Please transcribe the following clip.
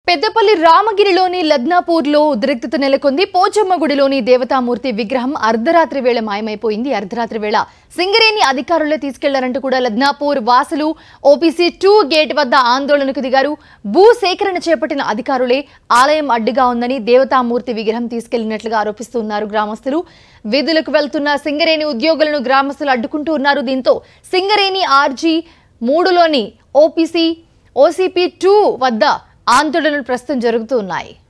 పెద్దపల్లి రామగిరిలోని లద్నాపూర్లో ఉద్రిక్తత నెలకొంది. పోచమ్మ గుడిలోని దేవతా మూర్తి విగ్రహం అర్ధరాత్రి వేళ మాయమైపోయింది. అర్ధరాత్రి వేళ సింగరేణి అధికారులే తీసుకెళ్లారంటూ కూడా లద్నాపూర్ వాసులు ఓపీసీ 2 గేట్ వద్ద ఆందోళనకు దిగారు. భూ సేకరణ చేపట్టిన అధికారులే ఆలయం అడ్డుగా ఉందని దేవతా మూర్తి విగ్రహం తీసుకెళ్లినట్లుగా ఆరోపిస్తున్నారు గ్రామస్తులు. వీధులకు వెళ్తున్న సింగరేణి ఉద్యోగులను గ్రామస్తులు అడ్డుకుంటూ ఉన్నారు. దీంతో సింగరేణి RG 3లోని ఓసీపీ 2 వద్ద ఆందోళనలు ప్రస్తుతం జరుగుతున్నాయి.